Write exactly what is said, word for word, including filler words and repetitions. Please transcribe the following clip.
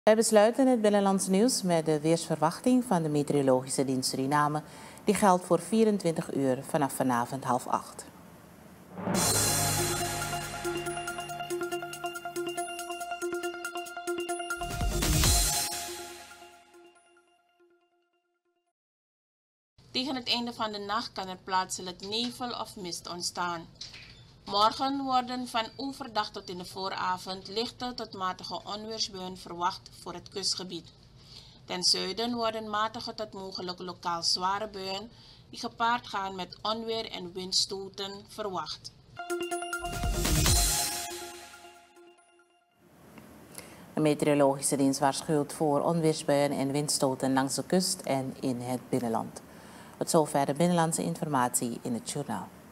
Wij besluiten het binnenlands nieuws met de weersverwachting van de Meteorologische Dienst Suriname. Die geldt voor vierentwintig uur vanaf vanavond half acht. Tegen het einde van de nacht kan er plaatselijk nevel of mist ontstaan. Morgen worden van overdag tot in de vooravond lichte tot matige onweersbuien verwacht voor het kustgebied. Ten zuiden worden matige tot mogelijk lokaal zware buien die gepaard gaan met onweer en windstoten verwacht. De Meteorologische Dienst waarschuwt voor onweersbuien en windstoten langs de kust en in het binnenland. Tot zover de binnenlandse informatie in het journaal.